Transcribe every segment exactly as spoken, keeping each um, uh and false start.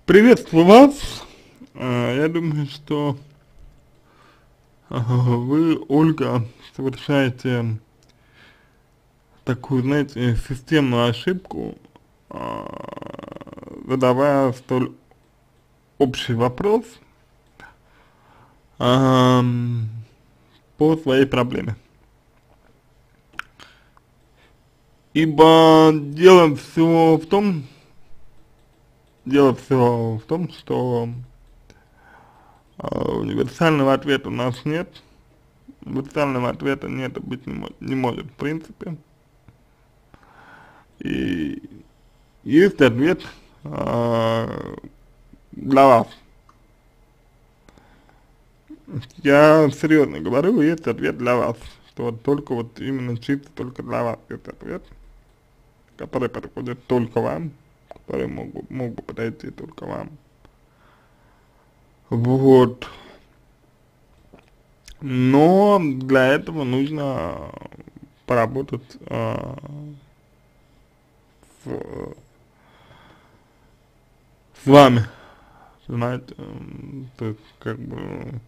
Приветствую вас. Э, Я думаю, что э, вы, Ольга, совершаете такую, знаете, системную ошибку, а, задавая столь общий вопрос ам, по своей проблеме. Ибо дело все в том, дело все в том, что а, универсального ответа у нас нет. Универсального ответа нет и быть не, мо- не может в принципе. И есть ответ а, для вас. Я серьезно говорю, есть ответ для вас. Что вот только вот именно чисто только для вас есть ответ, который подходит только вам, который мог бы, мог бы подойти только вам. Вот. Но для этого нужно поработать а, с, с вами, знаете, м, то есть как бы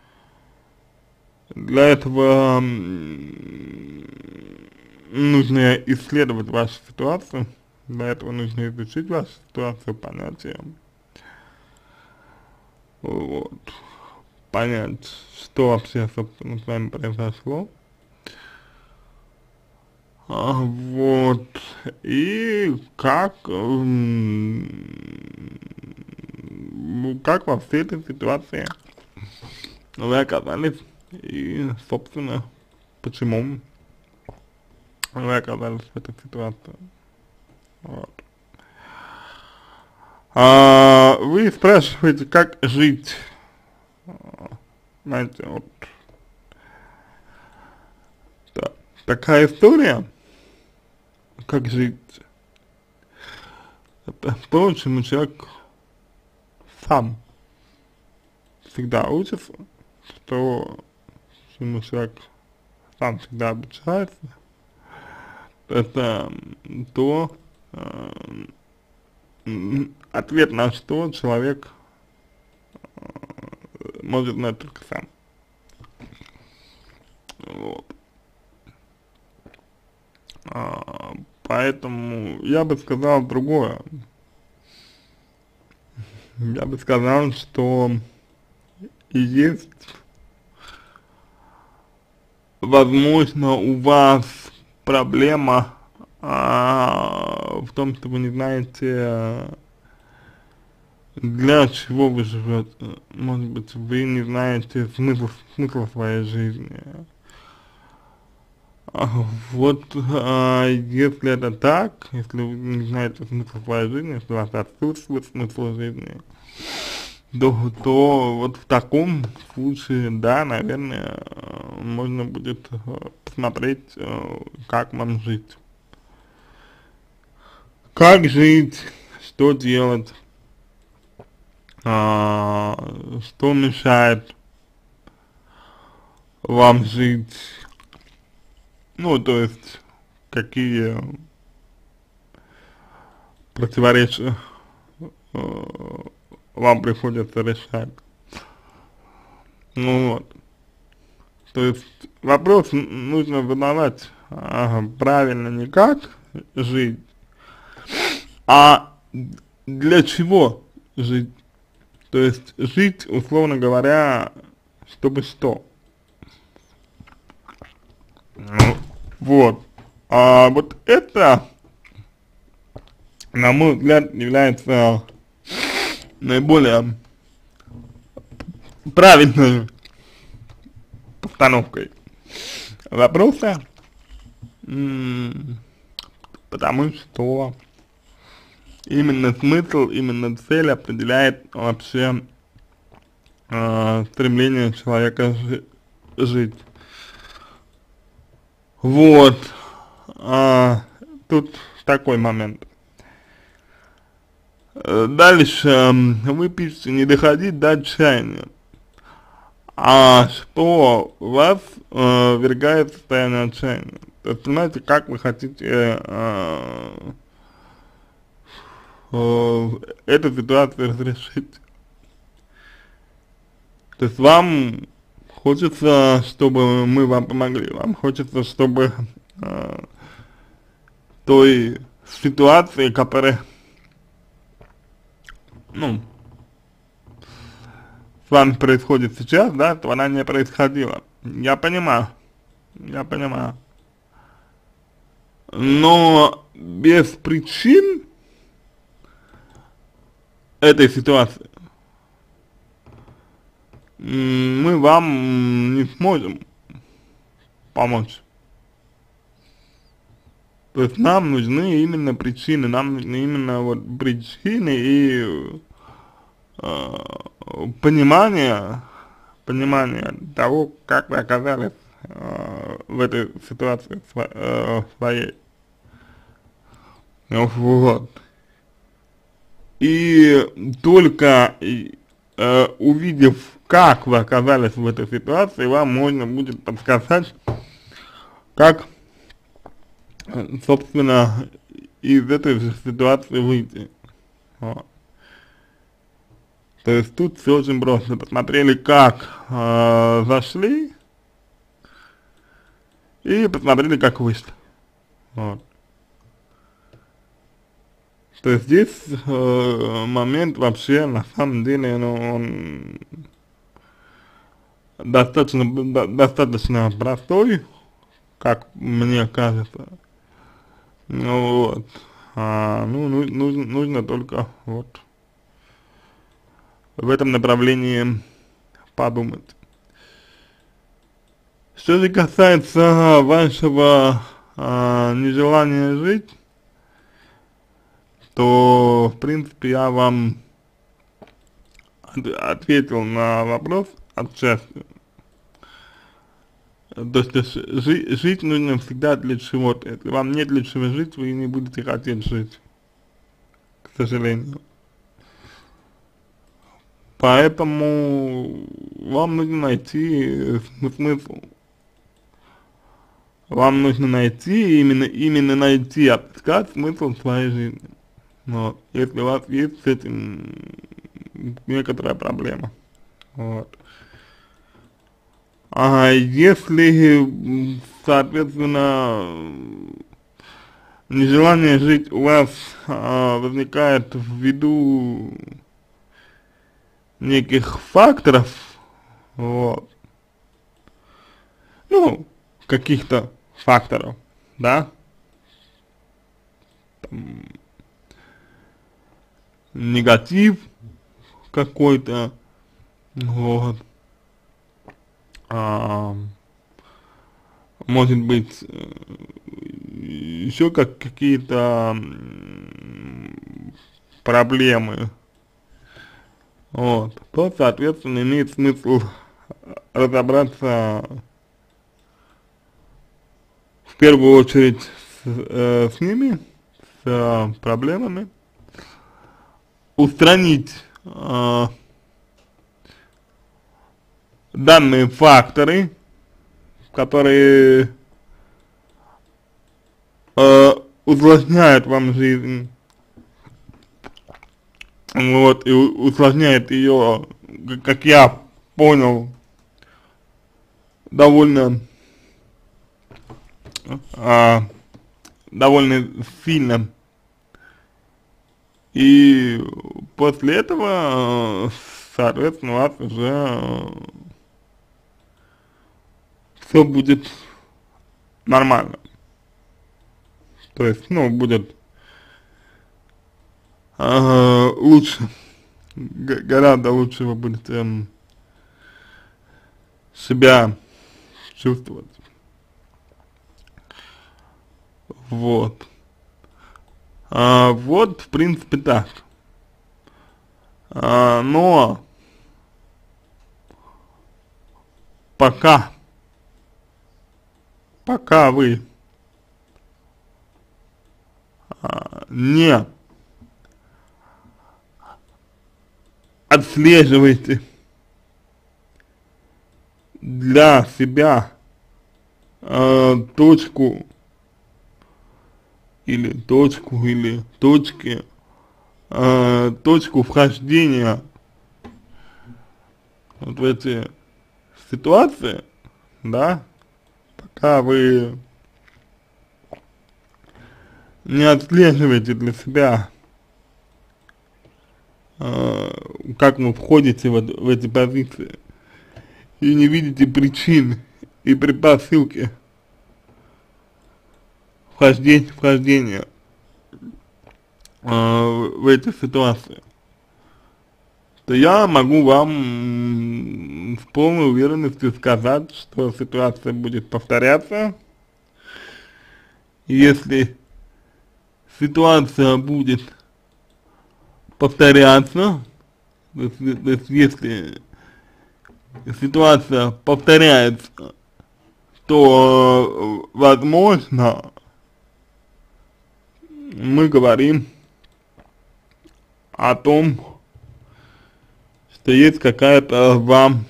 для этого м, нужно исследовать вашу ситуацию, для этого нужно изучить вашу ситуацию, понять ее, вот, понять, что вообще, собственно, с вами произошло, а, вот, и как, м, ну, как во всей этой ситуации вы оказались, и, собственно, почему вы оказались в этой ситуации. Вот. А, вы спрашиваете, как жить, знаете, вот та- такая история, как жить, это то, чему человек сам всегда учится, что чему человек сам всегда обучается, это м, то, э, м, ответ на что человек может знать только сам. Вот. А, поэтому я бы сказал другое. Я бы сказал, что и есть, возможно, у вас проблема а, в том, что вы не знаете, для чего вы живете. Может быть, вы не знаете смысл, смысла своей жизни. А, вот, а, если это так, если вы не знаете смысла своей жизни, если у вас отсутствует смысл жизни, то, то вот в таком случае, да, наверное, э, можно будет э, посмотреть, э, как вам жить. Как жить, что делать, а, что мешает вам жить, ну, то есть, какие противоречия э, вам приходится решать. Ну вот, то есть вопрос н- нужно задавать ага, правильно не как жить, а для чего жить? То есть жить, условно говоря, чтобы что? Ну, вот. А вот это, на мой взгляд, является наиболее правильной постановкой вопроса, м, потому что именно смысл, именно цель определяет вообще э, стремление человека жи- жить. Вот. А, тут такой момент. Э, Дальше м, вы пишете не доходить до отчаяния. А что вас э, ввергает в состояние отчаяния? То есть, понимаете, как вы хотите э, э, эту ситуацию разрешить. То есть вам хочется, чтобы мы вам помогли, вам хочется, чтобы э, той ситуации, которая, ну, с вами происходит сейчас, да, то она не происходила. Я понимаю, я понимаю. Но без причин этой ситуации мы вам не сможем помочь. То есть нам нужны именно причины, нам нужны именно вот причины и э, понимание, понимание того, как вы оказались э, в этой ситуации сво, э, своей. Вот. И только э, увидев, как вы оказались в этой ситуации, вам можно будет подсказать, как, собственно, из этой же ситуации выйти. Вот. То есть тут все очень просто. Посмотрели, как э, зашли, и посмотрели, как вышли. Вот. То есть здесь э, момент вообще, на самом деле, ну, он достаточно, до, достаточно простой, как мне кажется. Ну вот. А, ну, ну, нужно, нужно только вот в этом направлении подумать. Что же касается вашего а, нежелания жить, то, в принципе, я вам от, ответил на вопрос отчасти. То, что жи, жить нужно всегда для чего-то. Если вам нет для чего жить, вы не будете хотеть жить, к сожалению. Поэтому вам нужно найти смысл. Вам нужно найти, именно, именно найти, отыскать смысл своей жизни. Вот. Если у вас есть с этим некоторая проблема. Вот. А если, соответственно, нежелание жить у вас а, возникает ввиду неких факторов, вот, ну, каких-то факторов, да, там, негатив какой-то, вот, а, может быть, еще как какие-то проблемы, вот, то, соответственно, имеет смысл разобраться в первую очередь с, э, с ними, с э, проблемами, устранить э, данные факторы, которые э, усложняют вам жизнь, вот, и усложняет ее, как я понял, довольно, а, довольно сильно. И после этого, соответственно, у вас уже все будет нормально. То есть, ну, будет э, лучше, г гораздо лучше вы будете э, себя чувствовать. Вот. А, вот, в принципе, так. А, но пока, пока вы а, не отслеживаете для себя э, точку или точку или точки э, точку вхождения вот в эти ситуации, да, пока вы не отслеживаете для себя, э, как вы входите в, в эти позиции, и не видите причин и предпосылки вхождения, вхождения э, в эти ситуации, то я могу вам с полной уверенностью сказать, что ситуация будет повторяться. Если ситуация будет повторяться, то есть, то есть если ситуация повторяется, то, возможно, мы говорим о том, что есть какая-то вам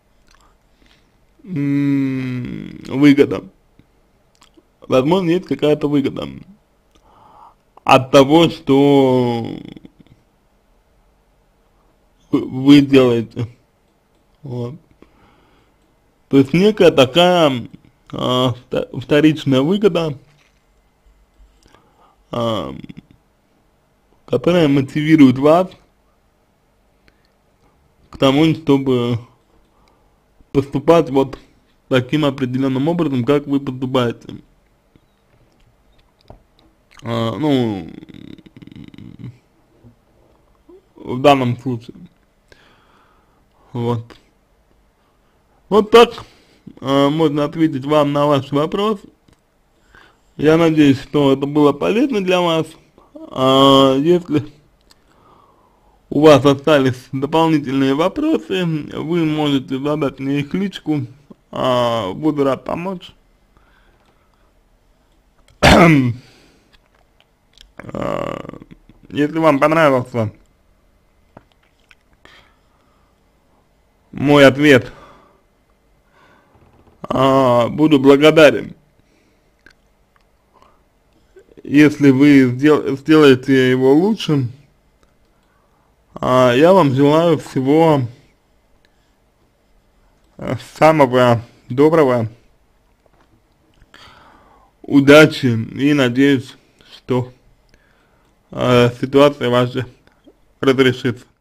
м, выгода. Возможно, есть какая-то выгода от того, что вы, вы делаете. Вот. То есть некая такая а, вторичная выгода, а, которая мотивирует вас к тому, чтобы поступать вот таким определенным образом, как вы поступаете. А, ну, в данном случае. Вот. Вот так а, можно ответить вам на ваш вопрос. Я надеюсь, что это было полезно для вас. А, если у вас остались дополнительные вопросы, вы можете задать мне их в личку, а, буду рад помочь. а, если вам понравился мой ответ, а, буду благодарен, если вы сдел сделаете его лучшим. А, я вам желаю всего а, самого доброго, удачи и надеюсь, что а, ситуация ваша разрешится.